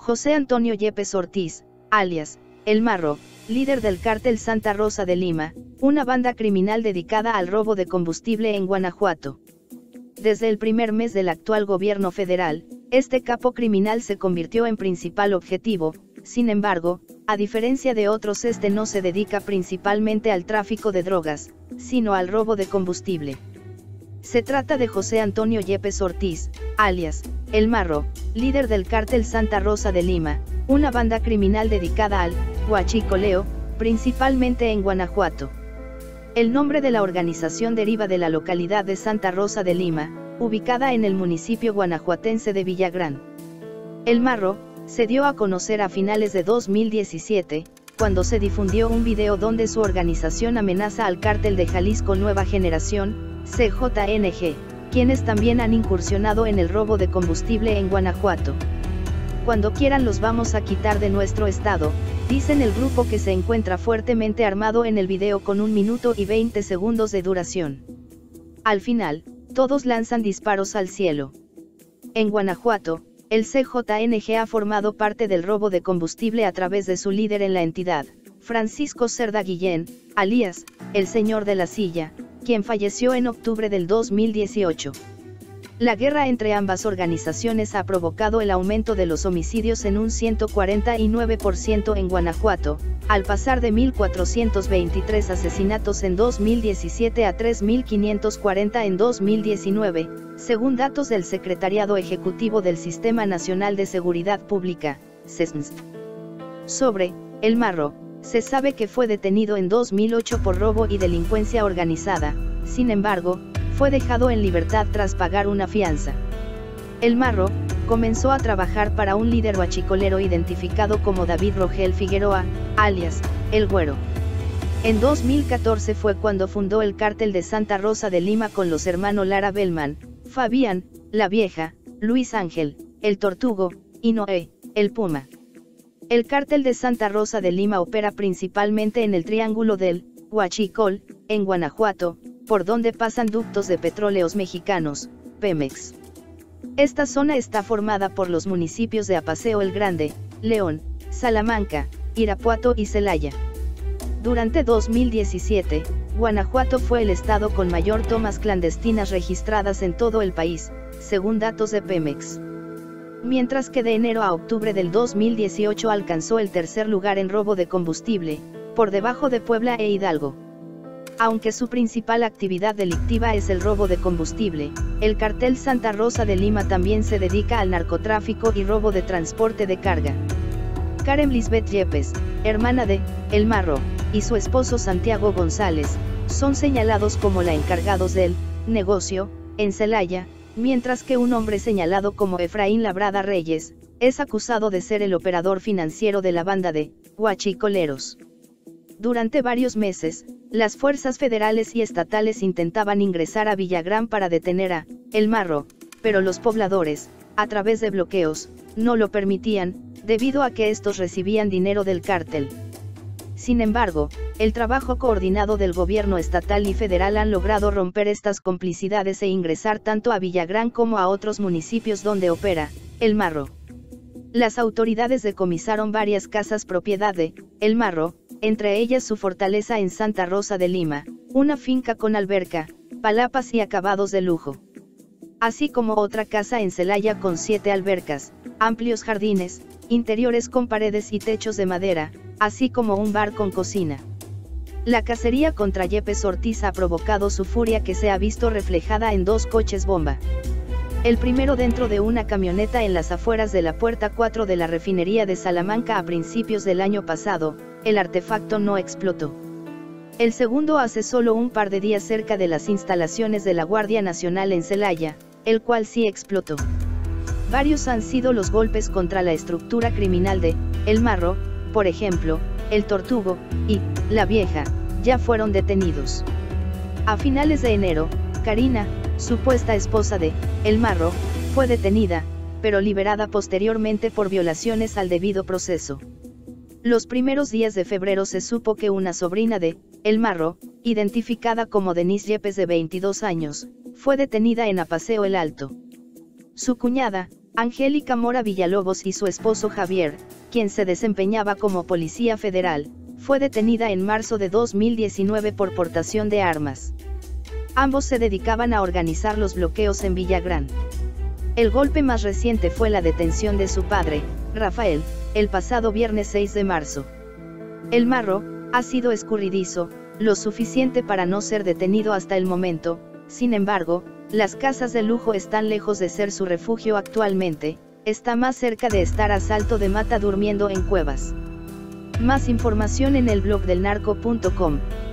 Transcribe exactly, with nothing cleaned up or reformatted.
José Antonio Yepes Ortiz, alias El Marro, líder del cártel Santa Rosa de Lima, una banda criminal dedicada al robo de combustible en Guanajuato. Desde el primer mes del actual gobierno federal, este capo criminal se convirtió en principal objetivo. Sin embargo, a diferencia de otros, este no se dedica principalmente al tráfico de drogas, sino al robo de combustible. Se trata de José Antonio Yepes Ortiz, alias El Marro, líder del cártel Santa Rosa de Lima, una banda criminal dedicada al huachicoleo, principalmente en Guanajuato. El nombre de la organización deriva de la localidad de Santa Rosa de Lima, ubicada en el municipio guanajuatense de Villagrán. El Marro se dio a conocer a finales de dos mil diecisiete, cuando se difundió un video donde su organización amenaza al cártel de Jalisco Nueva Generación, C J N G, quienes también han incursionado en el robo de combustible en Guanajuato. Cuando quieran los vamos a quitar de nuestro estado, dicen el grupo, que se encuentra fuertemente armado en el video con un minuto y veinte segundos de duración. Al final, todos lanzan disparos al cielo. En Guanajuato, el C J N G ha formado parte del robo de combustible a través de su líder en la entidad, Francisco Cerda Guillén, alias El Señor de la Silla, quien falleció en octubre del dos mil dieciocho. La guerra entre ambas organizaciones ha provocado el aumento de los homicidios en un ciento cuarenta y nueve por ciento en Guanajuato, al pasar de mil cuatrocientos veintitrés asesinatos en dos mil diecisiete a tres mil quinientos cuarenta en dos mil diecinueve, según datos del Secretariado Ejecutivo del Sistema Nacional de Seguridad Pública, S E S N S. Sobre El Marro, se sabe que fue detenido en dos mil ocho por robo y delincuencia organizada. Sin embargo, fue dejado en libertad tras pagar una fianza. El Marro comenzó a trabajar para un líder huachicolero identificado como David Rogel Figueroa, alias El Güero. En dos mil catorce fue cuando fundó el cártel de Santa Rosa de Lima con los hermanos Lara Bellman, Fabián, La Vieja, Luis Ángel, El Tortugo, y Noé, El Puma. El cártel de Santa Rosa de Lima opera principalmente en el Triángulo del Huachicol, en Guanajuato, por donde pasan ductos de petróleos mexicanos, Pemex. Esta zona está formada por los municipios de Apaseo el Grande, León, Salamanca, Irapuato y Celaya. Durante dos mil diecisiete, Guanajuato fue el estado con mayor tomas clandestinas registradas en todo el país, según datos de Pemex. Mientras que de enero a octubre del dos mil dieciocho alcanzó el tercer lugar en robo de combustible, por debajo de Puebla e Hidalgo. Aunque su principal actividad delictiva es el robo de combustible, el cartel Santa Rosa de Lima también se dedica al narcotráfico y robo de transporte de carga. Karen Lisbeth Yepes, hermana de El Marro, y su esposo Santiago González, son señalados como la encargados del negocio en Celaya, mientras que un hombre señalado como Efraín Labrada Reyes, es acusado de ser el operador financiero de la banda de huachicoleros. Durante varios meses, las fuerzas federales y estatales intentaban ingresar a Villagrán para detener a El Marro, pero los pobladores, a través de bloqueos, no lo permitían, debido a que estos recibían dinero del cártel. Sin embargo, el trabajo coordinado del gobierno estatal y federal han logrado romper estas complicidades e ingresar tanto a Villagrán como a otros municipios donde opera El Marro. Las autoridades decomisaron varias casas propiedad de El Marro, entre ellas su fortaleza en Santa Rosa de Lima, una finca con alberca, palapas y acabados de lujo. Así como otra casa en Celaya con siete albercas, amplios jardines, interiores con paredes y techos de madera, así como un bar con cocina. La cacería contra Yepes Ortiz ha provocado su furia, que se ha visto reflejada en dos coches bomba. El primero dentro de una camioneta en las afueras de la puerta cuatro de la refinería de Salamanca a principios del año pasado. El artefacto no explotó. El segundo hace solo un par de días cerca de las instalaciones de la Guardia Nacional en Celaya, el cual sí explotó. Varios han sido los golpes contra la estructura criminal de El Marro, por ejemplo, El Tortugo y La Vieja, ya fueron detenidos. A finales de enero, Karina, supuesta esposa de El Marro, fue detenida, pero liberada posteriormente por violaciones al debido proceso. Los primeros días de febrero se supo que una sobrina de El Marro, identificada como Denise Yepes de veintidós años, fue detenida en Apaseo el Alto. Su cuñada, Angélica Mora Villalobos y su esposo Javier, quien se desempeñaba como policía federal, fue detenida en marzo de dos mil diecinueve por portación de armas. Ambos se dedicaban a organizar los bloqueos en Villagrán. El golpe más reciente fue la detención de su padre, Rafael, el pasado viernes seis de marzo. El Marro ha sido escurridizo, lo suficiente para no ser detenido hasta el momento. Sin embargo, las casas de lujo están lejos de ser su refugio actualmente, está más cerca de estar a salto de mata durmiendo en cuevas. Más información en el blog del narco punto com.